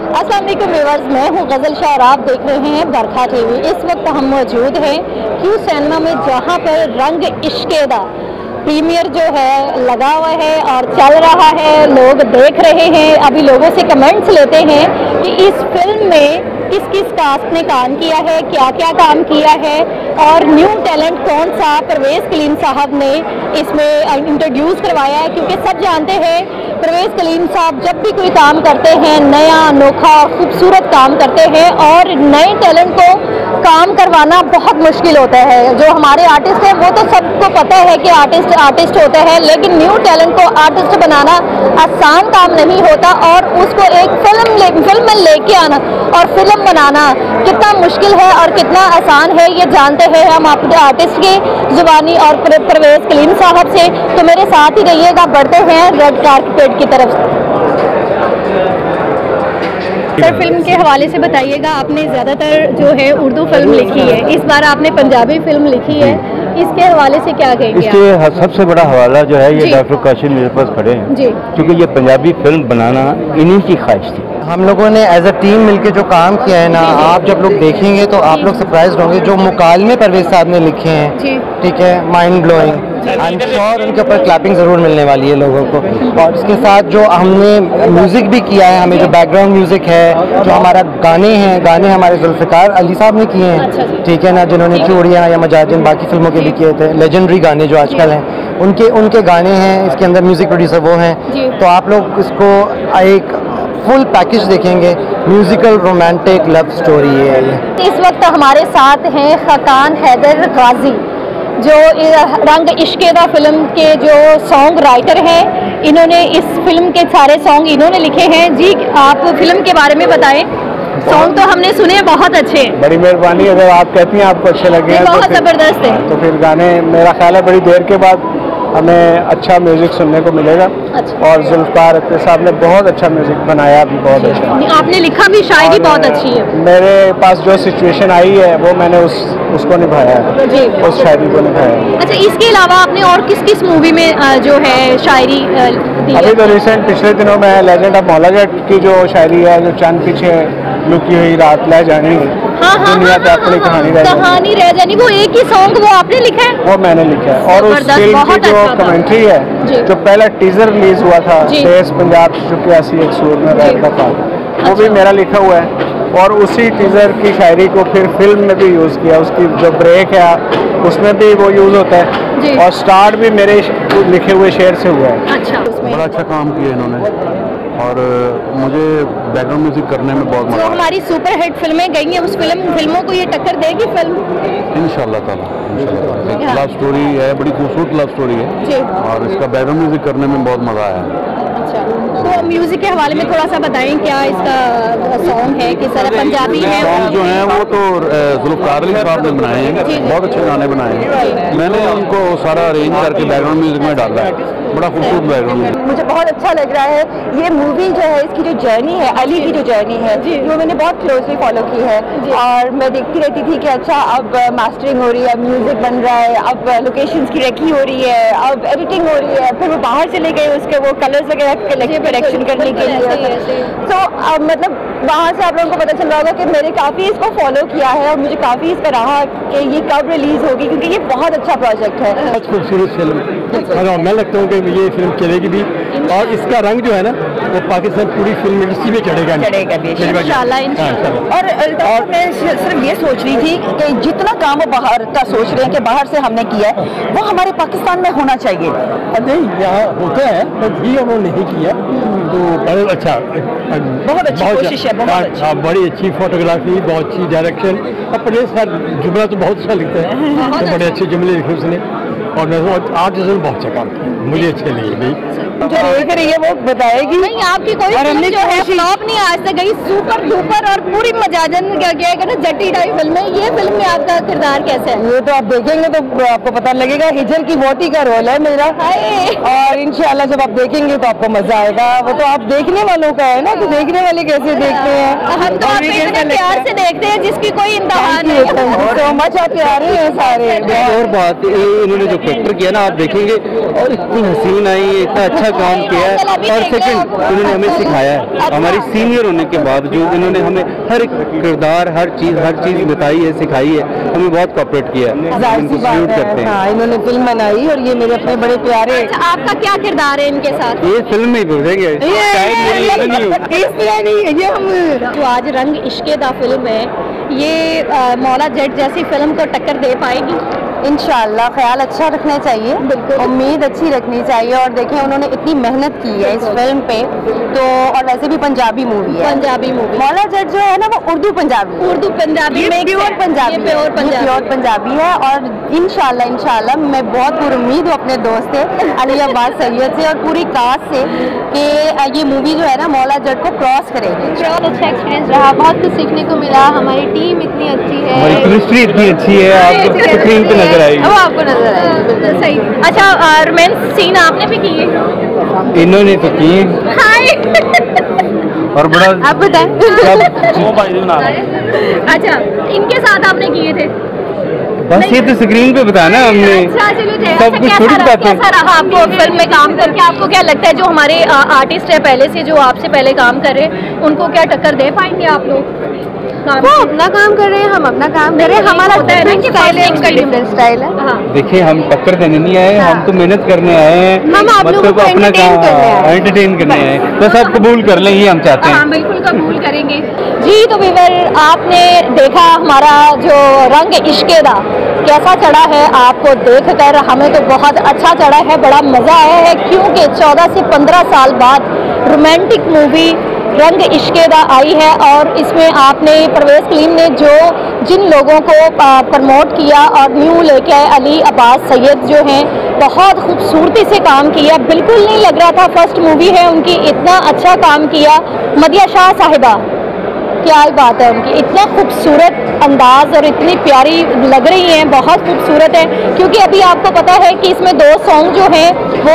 अस्सलाम वालेकुम व्यूअर्स, मैं हूं गज़ल शाह और आप देख रहे हैं बरखा टीवी। इस वक्त हम मौजूद हैं क्यू सिनेमा में, जहां पर रंग इश्क़-ए-दा प्रीमियर जो है लगा हुआ है और चल रहा है, लोग देख रहे हैं। अभी लोगों से कमेंट्स लेते हैं कि इस फिल्म में किस किस कास्ट ने काम किया है, क्या क्या काम किया है और न्यू टैलेंट कौन सा परवेज़ कलीम साहब ने इसमें इंट्रोड्यूस करवाया है। क्योंकि सब जानते हैं परवेज़ कलीम साहब जब भी कोई काम करते हैं नया, अनोखा, खूबसूरत काम करते हैं और नए टैलेंट को काम करवाना बहुत मुश्किल होता है। जो हमारे आर्टिस्ट हैं वो तो सबको पता है कि आर्टिस्ट होते हैं, लेकिन न्यू टैलेंट को आर्टिस्ट बनाना आसान काम नहीं होता और उसको एक फिल्म में लेके आना और फिल्म बनाना कितना मुश्किल है और कितना आसान है, ये जानते हैं हम अपने आर्टिस्ट की जुबानी और परवेज़ कलीम साहब से। तो मेरे साथ ही रहिएगा, बढ़ते हैं रेड कारपेट की तरफ। सर, फिल्म के हवाले से बताइएगा, आपने ज़्यादातर जो है उर्दू फिल्म लिखी है, इस बार आपने पंजाबी फिल्म लिखी है, इसके हवाले से क्या कहेंगे? इसके सबसे बड़ा हवाला जो है ये डॉक्टर काशिम मेरे पास खड़े हैं जी, क्योंकि ये पंजाबी फिल्म बनाना इन्हीं की ख्वाहिश थी। हम लोगों ने एज अ टीम मिलके जो काम किया है ना, आप जब लोग देखेंगे तो आप लोग सरप्राइज होंगे। जो मुकालमे परवेज़ साहब ने लिखे हैं, ठीक है, mind blowing, I am sure उनके ऊपर क्लैपिंग ज़रूर मिलने वाली है लोगों को। और इसके साथ जो हमने म्यूज़िक भी किया है, हमें जो बैकग्राउंड म्यूज़िक है, जो हमारा गाने हमारे जुल्फ़िकार अली साहब ने किए हैं, ठीक है ना, जिन्होंने चूड़ियाँ या मजाजिन बाकी फिल्मों के भी किए थे, लेजेंडरी गाने जो आजकल हैं उनके गाने हैं। इसके अंदर म्यूज़िक प्रोड्यूसर वो हैं। तो आप लोग इसको एक फुल पैकेज देखेंगे, म्यूजिकल रोमांटिक लव स्टोरी है ये। इस वक्त हमारे साथ हैं खाकान हैदर गाजी, जो रंग इश्क़-ए-दा फिल्म के जो सॉन्ग राइटर हैं। इन्होंने इस फिल्म के सारे सॉन्ग इन्होंने लिखे हैं। जी, आप फिल्म के बारे में बताएं। सॉन्ग तो हमने सुने, बहुत अच्छे हैं। बड़ी मेहरबानी, अगर आप कहती हैं आपको अच्छे लगे हैं बहुत ज़बरदस्त है तो फिर गाने मेरा ख्याल है बड़ी देर के बाद हमें अच्छा म्यूजिक सुनने को मिलेगा। और जुल्फ़िकार साहब ने बहुत अच्छा म्यूजिक बनाया भी, बहुत अच्छा। आपने लिखा भी, शायरी बहुत अच्छी है। मेरे पास जो सिचुएशन आई है वो मैंने उसको निभाया है, उस शायरी को निभाया है। अच्छा, इसके अलावा आपने और किस किस मूवी में जो है शायरी दी है? अभी तो रिसेंट पिछले दिनों में लेजेंड ऑफ मौला जट की जो शायरी है, जो चंद पीछे लुकी हुई रात ले जानी, दुनिया पे अपनी कहानी रह जानी, वो एक ही सॉन्ग वो आपने लिखा है? वो मैंने लिखा है। और उस फिल्म की जो कमेंट्री है, जो पहला टीजर रिलीज हुआ था, देश पंजाब चुके ऐसी एक सूर में बैठ का, वो भी मेरा लिखा हुआ है। और उसी टीजर की शायरी को फिर फिल्म में भी यूज़ किया। उसकी जो ब्रेक है उसमें भी वो यूज़ होता है और स्टार्ट भी मेरे लिखे हुए शेर से हुआ है। अच्छा, बड़ा अच्छा काम किया इन्होंने और मुझे बैकग्राउंड म्यूजिक करने में बहुत मजा। हमारी सुपर हिट फिल्में गई हैं, उस फिल्मों को ये टक्कर देगी फिल्म? इंशाल्लाह ताला, इंशाल्लाह। लव स्टोरी है, बड़ी खूबसूरत लव स्टोरी है और इसका बैकग्राउंड म्यूजिक करने में बहुत मजा आया। अच्छा, तो म्यूजिक के हवाले में थोड़ा सा बताएं, क्या इसका सॉन्ग है, किस तरह पंजाबी है? सॉन्ग जो हैं वो तो जुल्फ़िकार अली साहब ने बनाए हैं, बहुत अच्छे गाने बनाए हैं। मैंने उनको सारा अरेंज करके बैकग्राउंड म्यूजिक में डाला है, बड़ा खूबसूरत बैकग्राउंड। मुझे बहुत अच्छा लग रहा है ये मूवी जो है, इसकी जो जर्नी है, अली की जो जर्नी है, वो मैंने बहुत क्लोजली फॉलो की है। और मैं देखती रहती थी कि अच्छा अब मास्टरिंग हो रही है, म्यूजिक बन रहा है, अब लोकेशंस की रेकी हो रही है, अब एडिटिंग हो रही है, फिर वो बाहर चले गए उसके वो कलर्स वगैरह करेक्शन करने के लिए। तो अब मतलब वहाँ से आप लोगों को पता चल रहा होगा कि मैंने काफ़ी इसको फॉलो किया है और मुझे काफ़ी इस पर रहा कि ये कब रिलीज होगी, क्योंकि ये बहुत अच्छा प्रोजेक्ट है। बहुत खूबसूरत फिल्म और मैं लगता हूँ कि ये फिल्म चलेगी भी और इसका रंग जो है ना वो पाकिस्तान पूरी फिल्म इंडस्ट्री में चढ़ेगा इंशाल्लाह। और मैं सिर्फ ये सोच रही थी कि जितना काम वो बाहर का सोच रहे हैं कि बाहर से हमने किया है, वो हमारे पाकिस्तान में होना चाहिए। नहीं, यहाँ होता है तो वो नहीं किया तो बहुत अच्छा, बहुत अच्छी कोशिश है, बहुत अच्छी, बड़ी अच्छी फोटोग्राफी, बहुत अच्छी डायरेक्शन। अपने साथ जुमला तो बहुत अच्छा लिखता है, तो बड़े अच्छे जुमले लिखे उसने और आर्टिस्ट ने बहुत अच्छा काम किया, मुझे अच्छे लगे भाई। जो देख रही है वो बताएगी। नहीं, आपकी कोई फिल्म जो है फ्लॉप नहीं आज तक गई, सुपर डुपर और पूरी मजाजन क्या है ना, जट्टी टाइप फिल्म है। ये फिल्म में आपका किरदार कैसा है? ये तो आप देखेंगे तो आपको पता लगेगा। हिजर की वोटी का रोल है मेरा, और इंशाल्लाह जब आप देखेंगे तो आपको मजा आएगा। वो तो आप देखने वालों का है ना, तो देखने वाले कैसे देखते हैं। हम तो आप इतने प्यार से देखते हैं जिसकी कोई इंतहा नहीं है। तो मच आप प्यारे हैं सारे। और बात इन्होंने जो कैरेक्टर किया ना, आप देखेंगे और इतनी हसीन आई है, इतना अच्छा काम किया है, और सेकंड इन्होंने हमें सिखाया है, हमारी सीनियर होने के बावजूद इन्होंने हमें हर एक किरदार, हर चीज़ बताई है, सिखाई है, हमें बहुत कोऑपरेट किया है, इनको सल्यूट करते हैं। हाँ, इन्होंने फिल्म बनाई और ये मेरे अपने बड़े प्यारे। अच्छा, आपका क्या किरदार है इनके साथ? ये फिल्म में ही बोलेंगे, शायद मेरी नहीं हो। ये हम जो आज रंग इश्के दा फिल्म है, ये मौला जट जैसी फिल्म को टक्कर दे पाएगी? इंशाल्लाह ख्याल अच्छा रखना चाहिए, बिल्कुल उम्मीद अच्छी रखनी चाहिए। और देखें उन्होंने इतनी मेहनत की है इस फिल्म पे, तो और वैसे भी पंजाबी मूवी है, पंजाबी मूवी। मौला जट जो है ना वो उर्दू पंजाबी में प्योर पंजाबी है। और इंशाल्लाह मैं बहुत पुरुम्मीद हूँ अपने दोस्त से अली अब्बास सैयद से और पूरी कास्ट से कि ये मूवी जो है ना मौला जट को क्रॉस करेगी। बहुत अच्छा एक्सपीरियंस रहा, बहुत कुछ सीखने को मिला, हमारी टीम इतनी अच्छी है, हमारी केमिस्ट्री इतनी अच्छी है, आपको स्क्रीन पे नजर आएगी, वो आपको नजर आएगी। सही। अच्छा, रोमांस सीन आपने भी किए? इन्होंने तो किए हाय और बड़ा आप बताएं। अच्छा, इनके साथ आपने किए थे? बस ये तो स्क्रीन पे बताया ना हमने, अच्छा, चलिए। सब कुछ थोड़ी बात है। कैसा रहा आपको फिल्म में काम करके? आपको क्या लगता है जो हमारे आर्टिस्ट है पहले से, जो आपसे पहले काम कर रहे हैं, उनको क्या टक्कर दे पाएंगे आप लोग? वो अपना काम कर रहे हैं, हम अपना काम कर रहे हैं, हमारा डिफरेंट स्टाइल है, उनका डिफरेंट स्टाइल है। देखिए हम टक्कर देने नहीं आए, हम तो मेहनत करने आए हैं, हम आप लोगों को अपना काम एंटरटेन करने आए हैं, बस आप कबूल कर लें, ये हम चाहते हैं। हाँ, बिल्कुल कबूल करेंगे जी। तो व्यूअर, आपने देखा हमारा जो रंग इश्के दा कैसा चढ़ा है, आपको देखकर हमें तो बहुत अच्छा चढ़ा है, बड़ा मज़ा आया है, क्योंकि 14 से 15 साल बाद रोमांटिक मूवी रंग इश्के दा आई है। और इसमें आपने परवेज़ फिल्म ने जिन लोगों को प्रमोट किया और न्यू लेके आए, अली अब्बास सैयद जो हैं, बहुत खूबसूरती से काम किया, बिल्कुल नहीं लग रहा था फर्स्ट मूवी है उनकी, इतना अच्छा काम किया। मदिया शाह साहिबा, क्या ही बात है उनकी, इतना खूबसूरत अंदाज और इतनी प्यारी लग रही हैं, बहुत खूबसूरत है। क्योंकि अभी आपको पता है कि इसमें 2 सॉन्ग जो हैं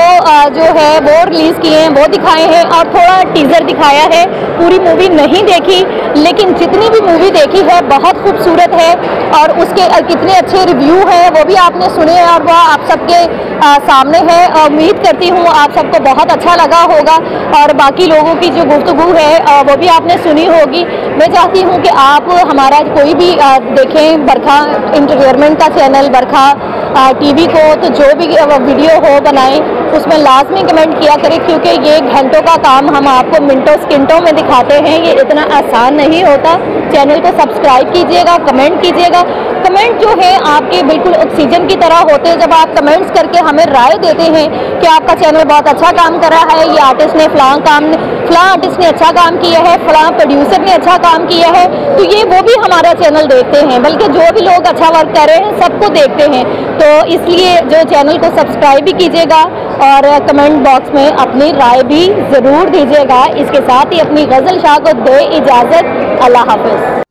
वो रिलीज़ किए हैं, वो दिखाए हैं, और थोड़ा टीज़र दिखाया है, पूरी मूवी नहीं देखी, लेकिन जितनी भी मूवी देखी है बहुत खूबसूरत है। और उसके कितने अच्छे रिव्यू हैं वो भी आपने सुने हैं, और वह आप सबके सामने है। उम्मीद करती हूँ आप सबको बहुत अच्छा लगा होगा, और बाकी लोगों की जो गुफ्तगू है वो भी आपने सुनी होगी। मैं चाहती हूँ कि आप हमारा कोई भी देखें, बरखा एंटरटेनमेंट का चैनल, बरखा टीवी को, तो जो भी वीडियो हो बनाएं उसमें लाजमी कमेंट किया करें, क्योंकि ये घंटों का काम हम आपको मिनटों सेकंडों में दिखाते हैं, ये इतना आसान नहीं होता। चैनल को सब्सक्राइब कीजिएगा, कमेंट कीजिएगा। कमेंट जो है आपके बिल्कुल ऑक्सीजन की तरह होते हैं, जब आप कमेंट्स करके हमें राय देते हैं कि आपका चैनल बहुत अच्छा काम कर रहा है, ये आर्टिस्ट ने फलां आर्टिस्ट ने अच्छा काम किया है, फलां प्रोड्यूसर ने अच्छा काम किया है, तो ये वो भी हमारा चैनल देखते हैं, बल्कि जो भी लोग अच्छा वर्क कर रहे हैं सबको देखते हैं। तो इसलिए जो चैनल को सब्सक्राइब भी कीजिएगा और कमेंट बॉक्स में अपनी राय भी ज़रूर दीजिएगा। इसके साथ ही अपनी गज़ल शाह को दे इजाज़त, अल्लाह हाफ़िज़।